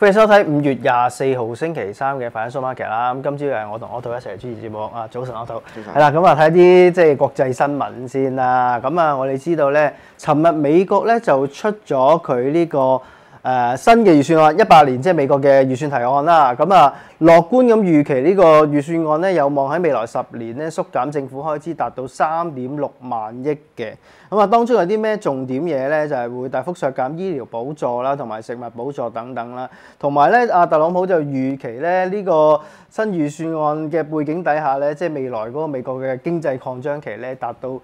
歡迎收睇5月24號星期三嘅 Financial Market 啦。咁今朝係我同Otto一齊主持節目啊。早晨，Otto。係啦，咁啊睇啲即係國際新聞先啦。咁啊，我哋知道咧，尋日美國咧就出咗佢呢個新嘅預算案，18年即係美國嘅預算提案啦。咁啊，樂觀咁預期呢個預算案咧有望喺未來10年咧縮減政府開支達到3.6萬億嘅。咁啊，當中有啲咩重點嘢咧？就係會大幅削減醫療補助啦，同埋食物補助等等啦。同埋咧，特朗普就預期咧呢個新預算案嘅背景底下咧，即係未來嗰個美國嘅經濟擴張期咧達到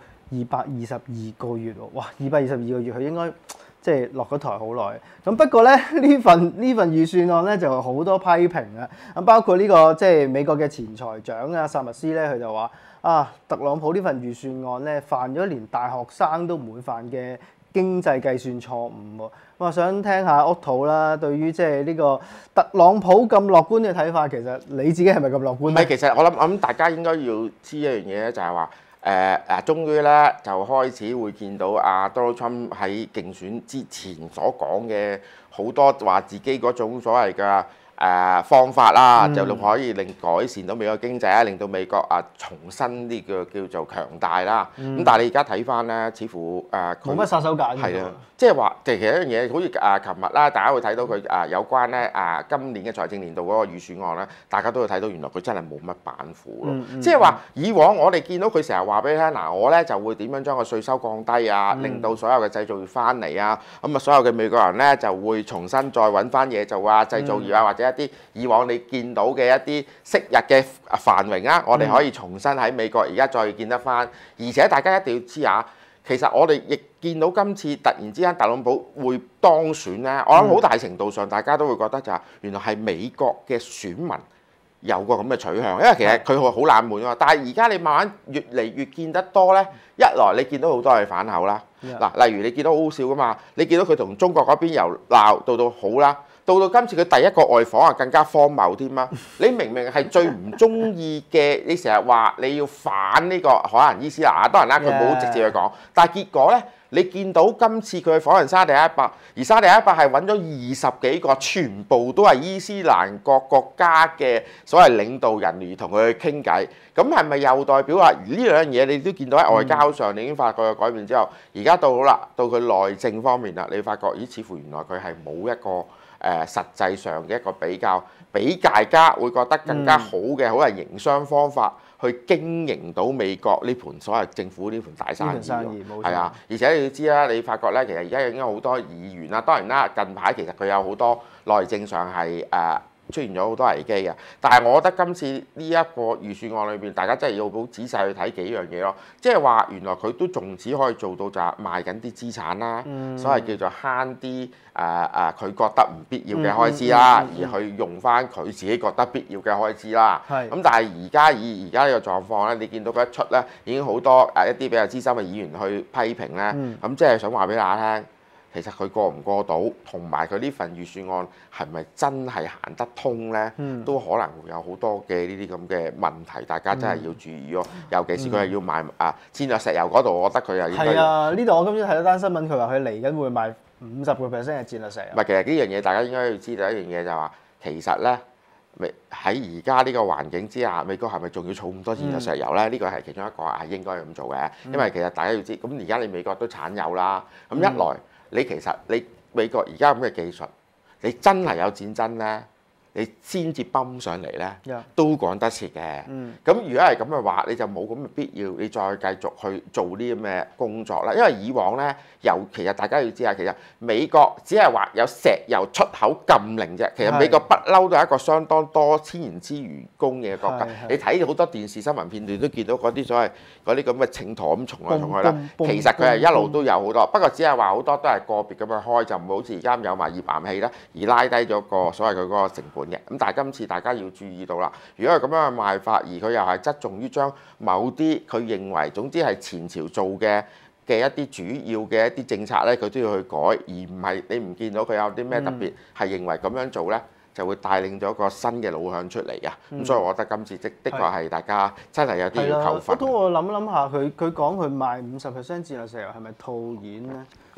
222個月喎。哇！222個月，佢應該即係落咗台好耐。咁不過咧，呢份預算案咧就好多批評啊。咁包括呢個即係美國嘅前財長啊薩默斯咧，佢就話特朗普呢份預算案咧犯咗連大學生都唔會犯嘅經濟計算錯誤喎。我想聽下Otto啦，對於即係呢個特朗普咁樂觀嘅睇法，其實你自己係咪咁樂觀咧？ 唔係，其實我諗大家應該要知一樣嘢咧，就係話終於咧就開始會見到Donald Trump 喺競選之前所講嘅好多話自己嗰種所謂嘅方法啦，就可以改善到美國經濟啊，令到美國重新呢個叫做強大啦。咁但係你而家睇翻咧，似乎冇乜殺手鐧嘅。 係啊，即係話其實一樣嘢，好似琴日啦，大家會睇到佢有關咧今年嘅財政年度嗰個預算案咧，大家都會睇到原來佢真係冇乜板斧咯。即係話以往我哋見到佢成日話俾你聽，嗱我咧就會點樣將個稅收降低啊，令到所有嘅製造業翻嚟啊，咁啊所有嘅美國人咧就會重新再揾翻嘢做啊，製造業啊或者一啲以往你見到嘅一啲昔日嘅繁榮啊，我哋可以重新喺美國而家再見得翻。而且大家一定要知下，其實我哋亦見到今次突然之間特朗普會當選咧，我諗好大程度上大家都會覺得就係原來係美國嘅選民有個咁嘅取向，因為其實佢好冷門啊嘛。但係而家你慢慢越嚟越見得多咧，一來你見到好多係反口啦，嗱例如你見到好好笑噶嘛，你見到佢同中國嗰邊由鬧到好啦。到今次佢第一個外訪更加荒謬添啊！你明明係最唔中意嘅，你成日話你要反呢個可能伊斯蘭，當然啦，佢冇直接去講，但係結果咧，你見到今次佢去訪問沙地阿拉伯，而沙地阿拉伯係揾咗20幾個，全部都係伊斯蘭國家嘅所謂領導人而同佢去傾偈，咁係咪又代表話呢兩樣嘢你都見到喺外交上你已經發覺有改變之後，而家到好啦，到佢內政方面啦，你發覺咦，似乎原來佢係冇一個實際上嘅一個比較，俾大家會覺得更加好嘅，好係營商方法去經營到美國呢盤所謂政府呢盤大生意喎。係啊，而且你要知啦，你發覺咧，其實而家已經有好多議員啦，當然啦，近排其實佢有好多內政上係出現咗好多危機嘅，但係我覺得今次呢一個預算案裏邊，大家真係要好仔細去睇幾樣嘢咯。即係話原來佢都仲只可以做到就係賣緊啲資產啦，所謂叫做慳啲佢覺得唔必要嘅開支啦，而去用翻佢自己覺得必要嘅開支啦。咁但係而家以而家呢個狀況咧，你見到佢一出咧，已經好多一啲比較資深嘅議員去批評咧，咁即係想話俾大家聽。其實佢過唔過到，同埋佢呢份預算案係咪真係行得通呢？都可能會有好多嘅呢啲咁嘅問題，大家真係要注意咯。尤其是佢係要賣戰略石油嗰度，我覺得佢又應該係啊。 呢度我今朝睇到單新聞，佢話佢嚟緊會賣50%嘅戰略石油。 唔係，其實呢樣嘢大家應該要知道一樣嘢就係話，其實呢，喺而家呢個環境之下，美國係咪仲要儲咁多戰略石油呢？呢個係其中一個係應該咁做嘅，因為其實大家要知，咁而家你美國都產油啦，咁一來。你其實你美國而家咁嘅技術，你真係有戰爭咧，你先至泵上嚟咧，都講得切嘅。咁如果係咁嘅話，你就冇咁嘅必要，你再繼續去做呢啲咁嘅工作啦。因為以往咧，其實大家要知下，其實美國只係話有石油出口禁令啫。其實美國不嬲都係一個相當多天然資源供嘅國家。你睇好多電視新聞片段都見到嗰啲所謂嗰啲咁嘅秤砣咁重來重去啦。其實佢係一路都有好多，不過只係話好多都係個別咁樣開，就唔會好似而家有埋頁岩氣啦，而拉低咗個所謂佢嗰個成本嘅。咁但係今次大家要注意到啦，如果係咁樣嘅賣法，而佢又係側重於將某啲佢認為總之係前朝做嘅一啲主要嘅一啲政策咧，佢都要去改，而唔係你唔見到佢有啲咩特別係認為咁樣做咧，就會帶領咗個新嘅路向出嚟嘅。咁所以我覺得今次的確係大家真係有啲要扣分。 我諗下，佢講佢賣50%戰略石油係咪套現咧？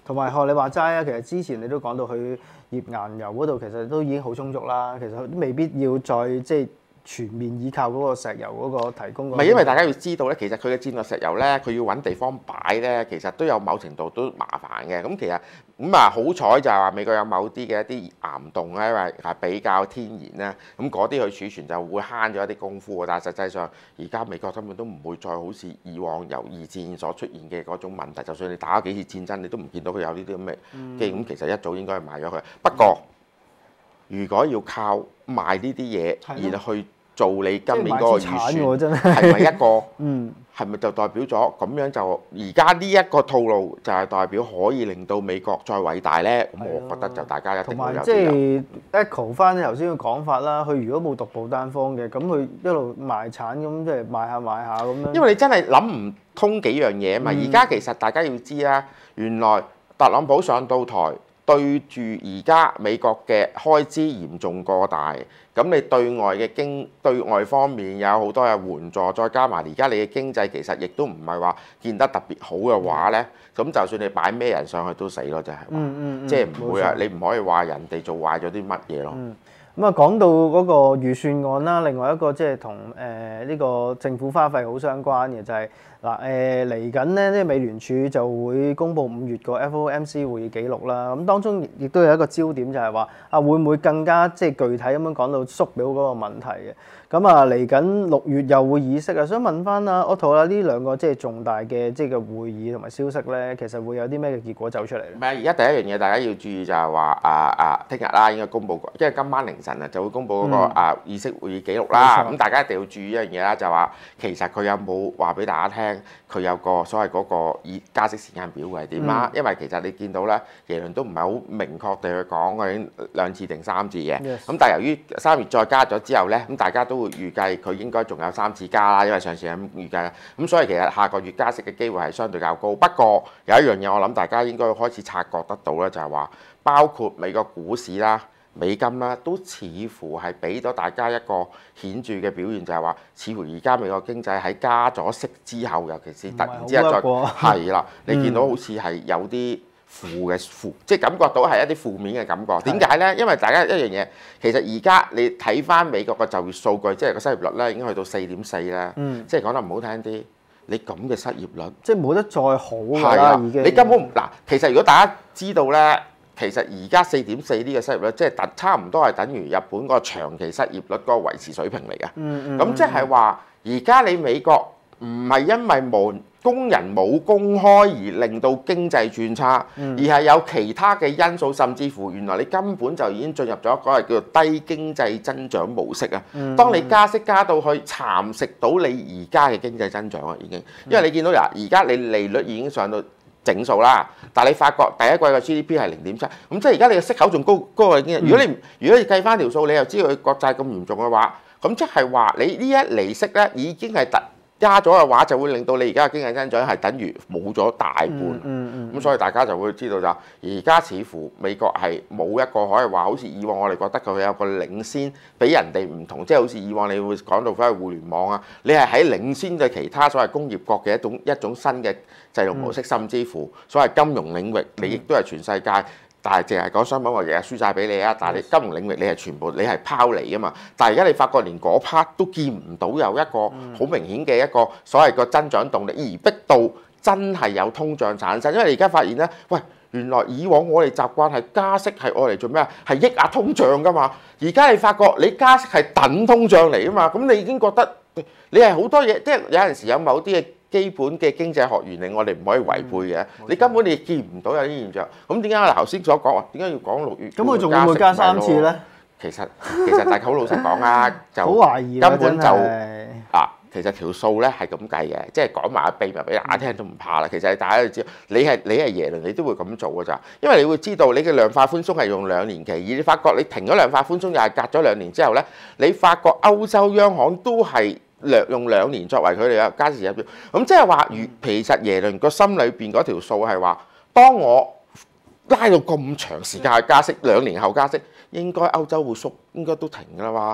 同埋學你話齋啊，其實之前你都講到去頁岩油嗰度，其實都已經好充足啦。其實都未必要再即係全面依靠嗰個石油嗰個提供。 唔係因為大家要知道咧，其實佢嘅戰略石油咧，佢要揾地方擺咧，其實都有某程度都麻煩嘅。咁其實好彩就係話美國有某啲嘅一啲岩洞咧，因為係比較天然啦，咁嗰啲去儲存就會慳咗一啲功夫。但係實際上而家美國根本都唔會再好似以往由二戰所出現嘅嗰種問題。就算你打咗幾次戰爭，你都唔見到佢有呢啲咁嘅機。咁其實一早應該係賣咗佢。不過如果要靠賣呢啲嘢而去做你今年嗰個預算，係咪一個？係咪就代表咗咁樣就而家呢一個套路就係代表可以令到美國再偉大呢？咁我覺得就大家一定會有啲有。 即係 echo 翻你頭先嘅講法啦。佢如果冇獨步單方嘅，咁佢一路賣產咁，即係賣下咁樣。 因為你真係諗唔通幾樣嘢啊嘛！而家其實大家要知啦，原來特朗普上到台。對住而家美國嘅開支嚴重過大，咁你對外方面有好多嘅援助，再加埋而家你嘅經濟其實亦都唔係話見得特別好嘅話呢，咁就算你擺咩人上去都死咯，就係話，即係唔會啊！你唔可以話人哋做壞咗啲乜嘢咯。 咁啊，講到嗰個預算案啦，另外一個即係同呢個政府花費好相關嘅就係嚟緊咧，即係美聯儲就會公布5月個 FOMC 會議記錄啦。咁當中亦都有一個焦點就係話會唔會更加即係具體咁樣講到縮表嗰個問題嘅。咁嚟緊6月又會議息啊，想問翻Otto啦，呢兩個即係重大嘅即係嘅會議同埋消息咧，其實會有啲咩嘅結果走出嚟咧？ 唔係，而家第一樣嘢大家要注意就係話聽日啦應該公佈，因為今晚凌晨就會公佈嗰個議息會議記錄啦。咁大家一定要注意一樣嘢啦，就話其實佢有冇話俾大家聽，佢有個所謂嗰個加息時間表係點啦？因為其實你見到咧，耶倫都唔係好明確地去講，佢已經2次定3次嘅。咁但係由於3月再加咗之後咧，咁大家都會預計佢應該仲有3次加啦，因為上次係咁預計啦。咁所以其實下個月加息嘅機會係相對較高。不過有一樣嘢我諗大家應該開始察覺得到咧，就係話包括美國股市啦、美金啦，都似乎係俾咗大家一個顯著嘅表現，就係話似乎而家美國經濟喺加咗息之後，尤其是突然之間再係啦，你見到好似係有啲負，即係感覺到係一啲負面嘅感覺。點解呢？因為大家一樣嘢，其實而家你睇翻美國嘅就業數據，即係個失業率咧已經去到4.4啦。即係講得唔好聽啲，你咁嘅失業率， 即係冇得再好㗎啦，已經。 你根本嗱，其實如果大家知道呢，其實而家4.4呢個失業率，即係差唔多係等於日本嗰個長期失業率嗰個維持水平嚟嘅。咁即係話，而家你美國唔係因為工人冇工開而令到經濟轉差，而係有其他嘅因素，甚至乎原來你根本就已經進入咗一個叫做低經濟增長模式啊！當你加息加到去蠶食到你而家嘅經濟增長啊，已經，因為你見到而家你利率已經上到整數啦，但係你發覺第一季嘅 GDP 係0.7，咁即係而家你嘅息口仲高過已經。如果你計翻條數，你又知道佢國債咁嚴重嘅話，咁即係話你呢一厘息咧已經係加咗嘅話，就會令到你而家嘅經濟增長係等於冇咗大半。咁所以大家就會知道就而家似乎美國係冇一個可以話好似以往我哋覺得佢有個領先，比人哋唔同，即係好似以往你會講到翻去互聯網啊，你係喺領先嘅其他所謂工業國嘅一種新嘅制度模式，甚至乎所謂金融領域，你亦都係全世界。但係淨係講商品我日日輸晒俾你啊！但係你金融領域你係全部你係拋離㗎嘛？但係而家你發覺連嗰 part 都見唔到有一個好明顯嘅一個所謂個增長動力，而逼到真係有通脹產生。因為你而家發現咧，喂，原來以往我哋習慣係加息係愛嚟做咩啊？係抑壓通脹㗎嘛。而家你發覺你加息係等通脹嚟㗎嘛。咁你已經覺得你係好多嘢，即係有陣時有某啲嘅基本嘅經濟學原理，我哋唔可以違背嘅。你根本你見唔到有啲現象。咁點解我頭先所講話？點解要講6月？ 咁佢仲會唔會加3次咧？ 其實大家好老實講啊，就好懷疑根本就其實條數咧係咁計嘅，即係講埋個秘密俾大家聽都唔怕啦。其實大家都知道，你係耶倫，你都會咁做㗎咋，因為你會知道你嘅量化寬鬆係用2年期，而你發覺你停咗量化寬鬆又係隔咗2年之後咧，你發覺歐洲央行都係用2年作為佢哋嘅加息時間表。咁即係話，其實耶倫個心裏邊嗰條數係話，當我拉到咁長時間去加息，2年後加息，應該歐洲會縮，應該都停㗎啦嘛。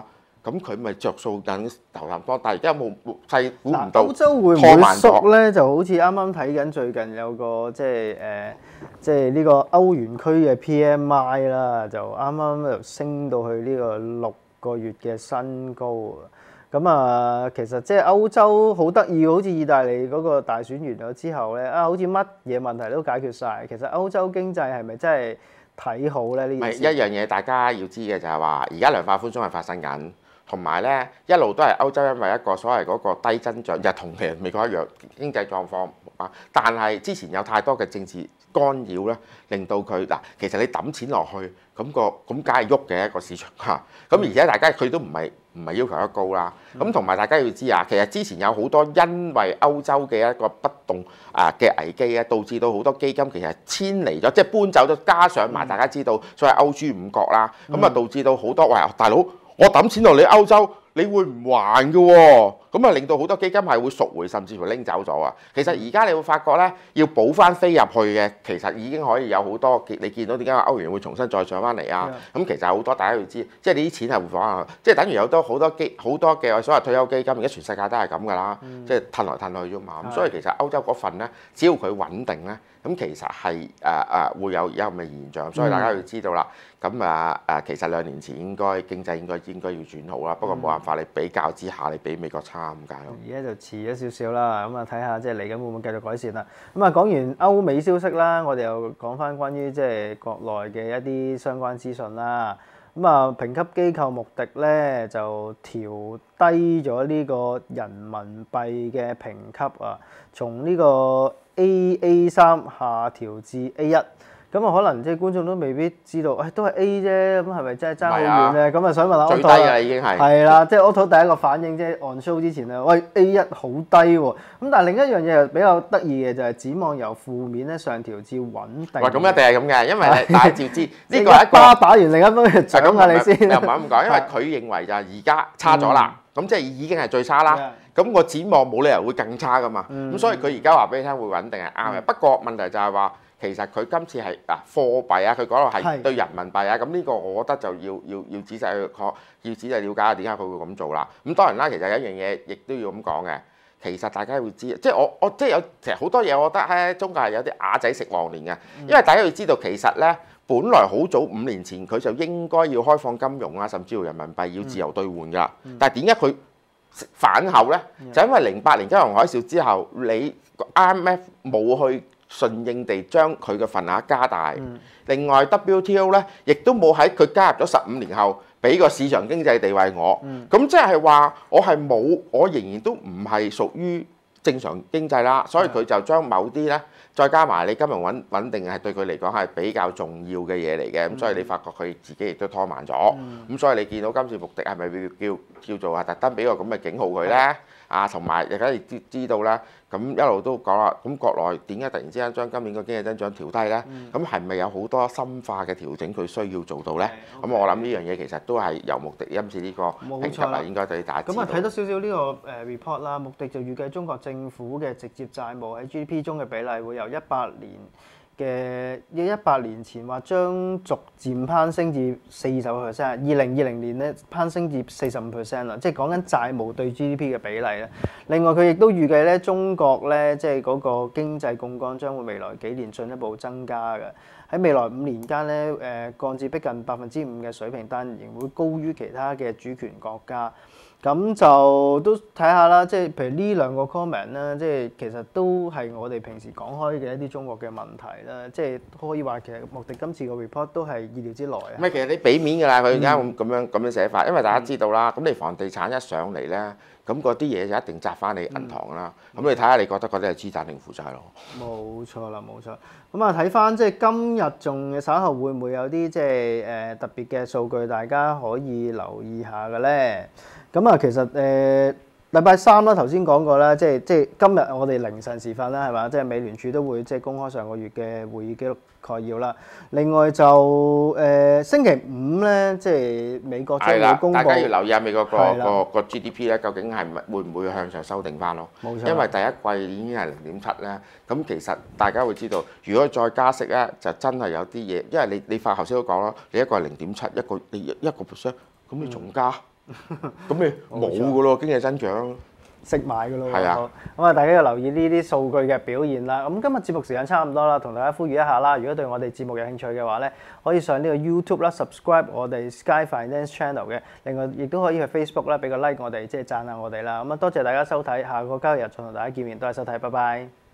咁佢咪着數緊頭啖多，但係而家冇細估唔到歐洲會唔會縮咧？就好似啱啱睇緊最近有個即係呢個歐元區嘅 PMI 啦，就啱啱又升到去呢個6個月嘅新高啊！咁啊，其實即係歐洲好得意，好似意大利嗰個大選完咗之後咧，好似乜嘢問題都解決晒。其實歐洲經濟係咪真係睇好咧？呢件事一樣嘢大家要知嘅就係話，而家量化寬鬆係發生緊，同埋咧一路都係歐洲因為一個所謂嗰個低增長，就同其實美國一樣經濟狀況啊，但係之前有太多嘅政治干擾咧，令到佢嗱，其實你抌錢落去，咁梗係喐嘅一個市場嚇。咁而且大家佢都唔係要求得高啦。咁同埋大家要知啊，其實之前有好多因為歐洲嘅一個不動嘅危機咧，導致到好多基金其實遷離咗，即係搬走咗，加上埋大家知道所謂歐豬五國啦，咁啊導致到好多喂大佬，我抌錢落你歐洲，你會唔還嘅喎？咁啊令到好多基金係會贖回，甚至乎拎走咗啊！其實而家你會發覺咧，要補翻飛入去嘅，其實已經可以有好多你見到點解歐元會重新再上翻嚟啊？咁其實好多大家要知，即係你啲錢係會放下，即係等於有好多嘅所謂退休基金，而家全世界都係咁㗎啦，即係褪來褪去啫嘛。咁所以其實歐洲嗰份咧，只要佢穩定咧，咁其實係會有咁嘅現象。所以大家要知道啦。咁其實2年前經濟應該要轉好啦，不過冇辦法，你比較之下，你比美國差咁解咯。 而家就遲咗少少啦，咁啊睇下即係嚟緊會唔會繼續改善啦。咁啊講完歐美消息啦，我哋又講翻關於即係國內嘅一啲相關資訊啦。咁啊評級機構穆迪咧就調低咗呢個人民幣嘅評級啊，從呢個 AA3下調至A1。咁啊，可能即係觀眾都未必知道，都係 A 啫，咁係咪真係爭好遠咧？咁啊，想問下 Otto 最低㗎已經係。 係啦，即係 Otto 第一個反應即係 on show 之前咧，喂 A1 好低喎。咁但係另一樣嘢又比較得意嘅就係展望由負面咧上調至穩定。 喂，咁一定係咁嘅，因為大家照知呢個係一巴打完另一方嘅獎下你先。 又唔係咁講，因為佢認為就係而家差咗啦，咁即係已經係最差啦。咁個展望冇理由會更差㗎嘛。咁所以佢而家話俾你聽會穩定係啱嘅。不過問題就係話。其實佢今次係貨幣啊，佢講到係對人民幣啊，咁呢個我覺得就要仔細了解下點解佢會咁做啦。咁當然啦，其實有一樣嘢亦都要咁講嘅。其實大家要知，即係我即係有其實好多嘢，我覺得喺中國係有啲啞仔食黃連嘅，因為大家要知道其實咧，本來好早5年前佢就應該要開放金融啊，甚至乎人民幣要自由兌換㗎。但係點解佢反後咧？就因為08年金融海嘯之後，你 IMF 冇去順應地將佢嘅份額加大，另外 WTO 咧亦都冇喺佢加入咗15年後俾個市場經濟地位我，咁即係話我仍然都唔係屬於正常經濟啦，所以佢就將某啲咧再加埋你金融穩定係對佢嚟講係比較重要嘅嘢嚟嘅，咁所以你發覺佢自己亦都拖慢咗，咁所以你見到今次穆迪係咪叫做特登俾個咁嘅警號佢咧？同埋大家亦知道啦，咁一路都講啦，咁國內點解突然之間將今年個經濟增長調低咧？咁係咪有好多深化嘅調整佢需要做到咧？咁我諗呢樣嘢其實都係由穆迪今次呢個評級啊，應該對大家知道。 咁啊睇多少少呢個report 啦，穆迪就預計中國政府嘅直接債務喺 GDP 中嘅比例會由18年前話將逐漸攀升至40%，2020年咧攀升至45%啦，即係講緊債務對 GDP 嘅比例咧。另外佢亦都預計咧，中國咧即係嗰個經濟槓桿將會未來幾年進一步增加嘅。喺未來5年間咧，降至逼近5%嘅水平，但仍會高於其他嘅主權國家。咁就都睇下啦，即係譬如呢兩個 comment 啦，即係其實都係我哋平時講開嘅一啲中國嘅問題啦，即係可以話其實穆迪今次個 report 都係意料之內啊。 唔係，其實你俾面㗎啦，佢而家咁樣寫法，因為大家知道啦，咁你房地產一上嚟咧，咁嗰啲嘢就一定砸翻你銀行啦。咁你睇下，你覺得嗰啲係資產定負債咯？冇錯啦，冇錯。咁啊睇翻即係今日仲稍後會唔會有啲即係特別嘅數據，大家可以留意下嘅咧？咁啊，其實禮拜3啦，頭先講過啦，即係今日我哋凌晨時分啦，係嘛？即係美聯儲都會即係公開上個月嘅會議記錄概要啦。另外就星期5咧，即係美國將會公布，大家要留意下美國個 GDP 咧，究竟係會唔會向上修訂翻咯？冇錯。因為第一季已經係0.7咧，咁其實大家會知道，如果再加息咧，就真係有啲嘢，因為你頭先都講啦，你一個係0.7，一個 percent，咁你仲加？ 咁你冇噶咯經濟增長。 食埋㗎咯喎。 係啊好咁啊，大家要留意呢啲數據嘅表現啦。咁今日節目時間差唔多啦，同大家呼籲一下啦。如果對我哋節目有興趣嘅話咧，可以上呢個 YouTube 啦，subscribe 我哋 Sky Finance Channel 嘅。另外，亦都可以去 Facebook 啦，俾個 like 我哋，即係讚下我哋啦。咁啊，多謝大家收睇，下個交易日再同大家見面，多謝收睇，拜拜。